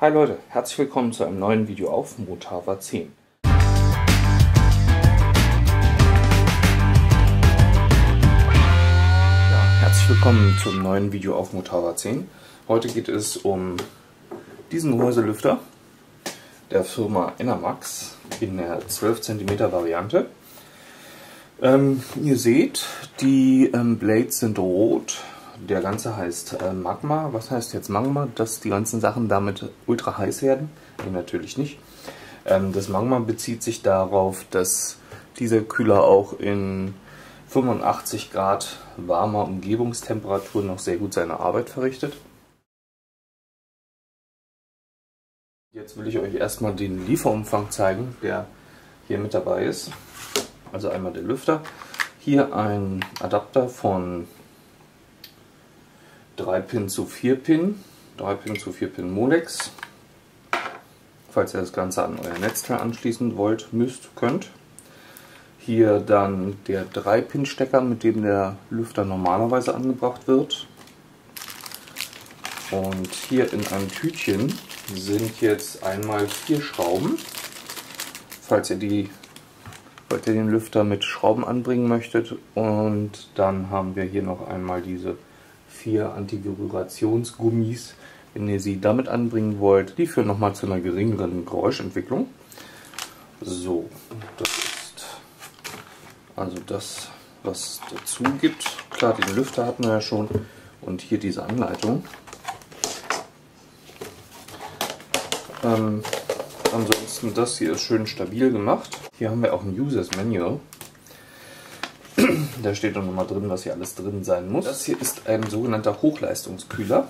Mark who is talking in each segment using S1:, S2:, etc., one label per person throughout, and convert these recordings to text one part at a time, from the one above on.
S1: Hi Leute, herzlich willkommen zu einem neuen Video auf Motava 10. Herzlich willkommen zum neuen Video auf Motava 10. Heute geht es um diesen Gehäuselüfter der Firma Enermax in der 12 cm Variante. Ihr seht, die Blades sind rot. Der ganze heißt Magma. Was heißt jetzt Magma? Dass die ganzen Sachen damit ultra heiß werden? Nee, natürlich nicht. Das Magma bezieht sich darauf, dass dieser Kühler auch in 85 Grad warmer Umgebungstemperatur noch sehr gut seine Arbeit verrichtet. Jetzt will ich euch erstmal den Lieferumfang zeigen, der hier mit dabei ist. Also einmal der Lüfter. Hier ein Adapter von 3 Pin zu 4 Pin, 3 Pin zu 4 Pin Molex. Falls ihr das Ganze an euer Netzteil anschließen wollt, könnt. Hier dann der 3 Pin Stecker, mit dem der Lüfter normalerweise angebracht wird. Und hier in einem Tütchen sind jetzt einmal 4 Schrauben. Falls ihr den Lüfter mit Schrauben anbringen möchtet. Und dann haben wir hier noch einmal diese 4 Antivibrationsgummis, wenn ihr sie damit anbringen wollt. Die führen nochmal zu einer geringeren Geräuschentwicklung. So, das ist also das, was dazu gibt. Klar, den Lüfter hatten wir ja schon und hier diese Anleitung. Ansonsten, das hier ist schön stabil gemacht. Hier haben wir auch ein Users Manual. Da steht dann nochmal drin, was hier alles drin sein muss. Das hier ist ein sogenannter Hochleistungskühler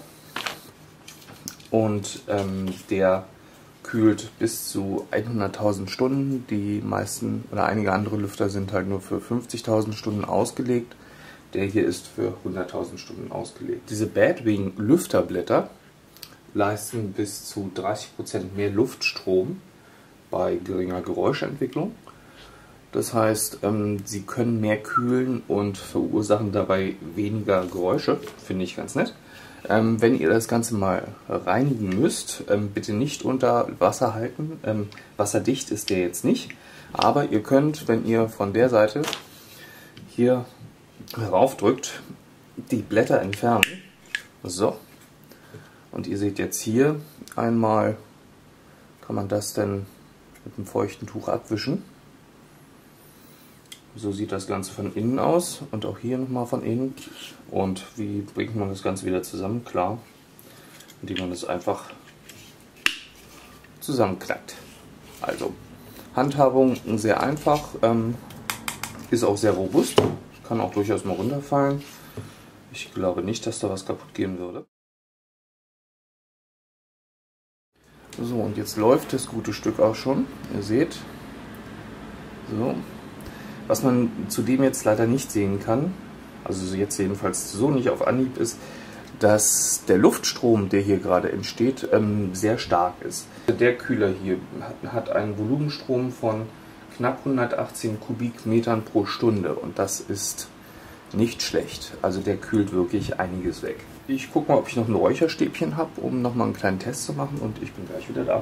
S1: und der kühlt bis zu 100.000 Stunden. Die meisten oder einige andere Lüfter sind halt nur für 50.000 Stunden ausgelegt. Der hier ist für 100.000 Stunden ausgelegt. Diese Batwing Lüfterblätter leisten bis zu 30% mehr Luftstrom bei geringer Geräuschentwicklung. Das heißt, sie können mehr kühlen und verursachen dabei weniger Geräusche. Finde ich ganz nett. Wenn ihr das Ganze mal reinigen müsst, bitte nicht unter Wasser halten. Wasserdicht ist der jetzt nicht. Aber ihr könnt, wenn ihr von der Seite hier heraufdrückt, die Blätter entfernen. So. Und ihr seht jetzt hier einmal, kann man das dann mit einem feuchten Tuch abwischen. So sieht das Ganze von innen aus und auch hier nochmal von innen. Und wie bringt man das Ganze wieder zusammen? Klar, indem man es einfach zusammenknackt. Also, Handhabung sehr einfach, ist auch sehr robust, kann auch durchaus mal runterfallen. Ich glaube nicht, dass da was kaputt gehen würde. So, und jetzt läuft das gute Stück auch schon, ihr seht. So. Was man zudem jetzt leider nicht sehen kann, also jetzt jedenfalls so nicht auf Anhieb, ist, dass der Luftstrom, der hier gerade entsteht, sehr stark ist. Der Kühler hier hat einen Volumenstrom von knapp 118 Kubikmetern pro Stunde und das ist nicht schlecht. Also der kühlt wirklich einiges weg. Ich gucke mal, ob ich noch ein Räucherstäbchen habe, um nochmal einen kleinen Test zu machen und ich bin gleich wieder da.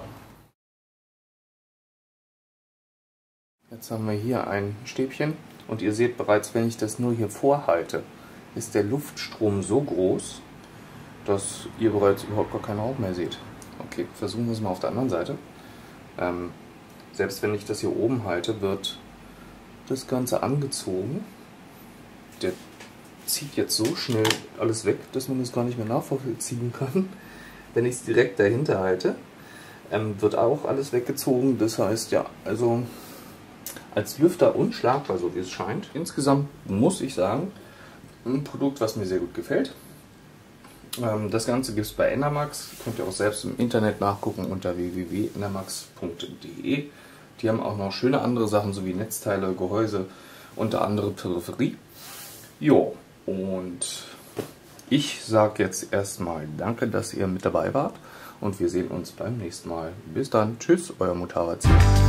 S1: Jetzt haben wir hier ein Stäbchen und ihr seht bereits, wenn ich das nur hier vorhalte, ist der Luftstrom so groß, dass ihr bereits überhaupt gar keinen Rauch mehr seht. Okay, versuchen wir es mal auf der anderen Seite. Selbst wenn ich das hier oben halte, wird das Ganze angezogen. Der zieht jetzt so schnell alles weg, dass man es gar nicht mehr nachvollziehen kann. Wenn ich es direkt dahinter halte, wird auch alles weggezogen. Das heißt ja, also als Lüfter unschlagbar, so wie es scheint. Insgesamt muss ich sagen, ein Produkt, was mir sehr gut gefällt. Das Ganze gibt es bei Enermax. Könnt ihr auch selbst im Internet nachgucken unter www.enermax.de. Die haben auch noch schöne andere Sachen, sowie Netzteile, Gehäuse, unter anderem Peripherie. Jo, und ich sage jetzt erstmal danke, dass ihr mit dabei wart. Und wir sehen uns beim nächsten Mal. Bis dann. Tschüss, euer Motava 10.